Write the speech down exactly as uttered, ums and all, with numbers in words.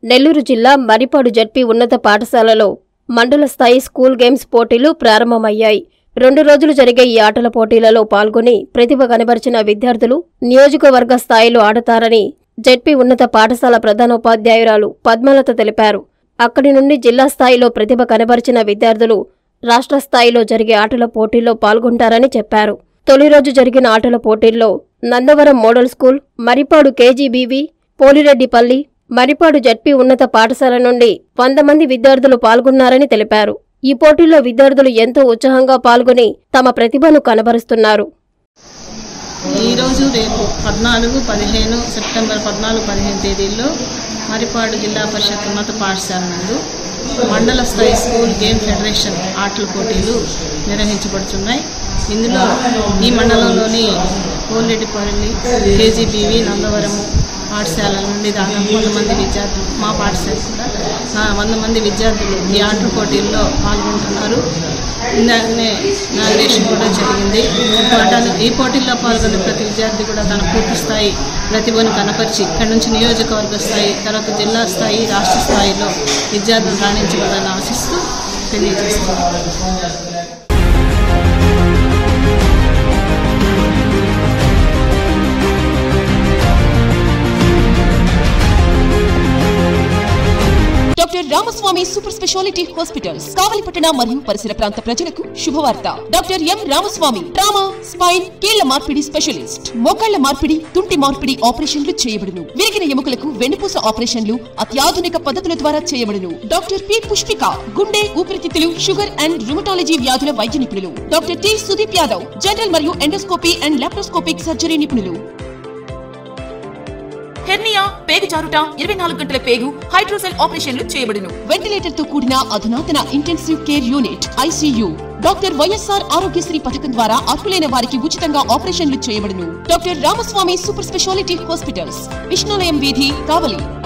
నెల్లూరు జిల్లా మరిపాడు జడ్పీ ఉన్నత పాఠశాలలో మండల స్థాయి స్కూల్ గేమ్స్ పోటీలు ప్రారంభమయ్యాయి. రెండు రోజులు జరిగే ఈ ఆటల పోటీలలో పాల్గొని ప్రతిభ కనబరిచిన విద్యార్థులు నియోజకవర్గ స్థాయిలో ఆడతారని జడ్పీ ఉన్నత పాఠశాల ప్రధానోపాధ్యాయురాలు పద్మలత తెలిపారు. అక్కడి నుండి జిల్లా స్థాయిలో ప్రతిభ కనబరిచిన విద్యార్థులు రాష్ట్ర స్థాయిలో జరిగే ఆటల పోటీల్లో పాల్గొంటారని చెప్పారు. తొలి రోజు జరిగిన ఆటల పోటీల్లో Nandavaram model school, Maripadu KGBV, Polireddipalli, Maripadu ZP ఉన్నత పాఠశాల నుండి వంద మంది విద్యార్థులు పాల్గొన్నారని తెలిపారు. ఈ పోటీల్లో విద్యార్థులు ఎంతో ఉత్సాహంగా పాల్గొని తమ ప్రతిభను కనబరుస్తున్నారు. ఈరోజు రేపు పద్నాలుగు పదిహేను సెప్టెంబర్ పద్నాలుగు పదిహేను తేదీల్లో మరిపాడు జిల్లా పరిషత్ ఉన్నత పాఠశాల నందు మండల స్థాయి స్కూల్ గేమ్ ఫెడరేషన్ ఆటల పోటీలు నిర్వహించబడుతున్నాయి. ఇందులో ఈ మండలంలోని పోలిరెడ్డిపల్లి, కేజీబీవీ, నందవరము పాఠశాలల నుండి దాదాపు వంద మంది విద్యార్థులు, మా పాఠశాల కూడా వంద మంది విద్యార్థులు ఈ ఆటల పోటీల్లో పాల్గొంటున్నారు. ఇందాకనే నామినేషన్ కూడా జరిగింది. ఈ పోటీల్లో పాల్గొనే ప్రతి విద్యార్థి కూడా తన పూర్తి స్థాయి ప్రతిభను కనపరిచి ఇక్కడ నుంచి నియోజకవర్గ స్థాయి, తర్వాత జిల్లా స్థాయి, రాష్ట్ర స్థాయిలో విద్యార్థులు రాణించగలని ఆశిస్తూ తెలియజేస్తున్నారు. Doctor Ramaswamy super speciality hospitals కావలిపట్టణ మరియు పరిసర ప్రాంత ప్రజలకు శుభవార్త. Doctor M Ramaswamy trauma, spine, కీళ్ల మార్పిడి స్పెషలిస్ట్. మోకాళ్ల మార్పిడి, తుంటి మార్పిడి ఆపరేషన్లు చేయబడును. విరిగిన ఎముకలకు వెన్నుపూస ఆపరేషన్లు అత్యాధునిక పద్ధతుల ద్వారా చేయబడును. డాక్టర్ పి పుష్పిక గుండె, ఊపిరితిత్తులు, షుగర్ అండ్ రుమటాలజీ వ్యాధుల వైద్య నిపుణులు. Doctor T Sudeep Yadav general మరియు ఎండోస్కోపీ అండ్ లాప్రోస్కోపిక్ సర్జరీ నిపుణులు. హెర్నియా, పేగు జారుట, ఇరవై నాలుగు గంటల పేగు హైడ్రోసెల్ ఆపరేషన్లు చేయబడును. వెంటిలేటర్ తో కూడిన అధునాతన intensive care unit ICU. Doctor YSR Aarogyasri పథకం ద్వారా అర్హులైన వారికి ఉచితంగా ఆపరేషన్లు చేయబడును. Doctor Ramaswamy super speciality hospitals, Vishnulayam వీధి, కావలి.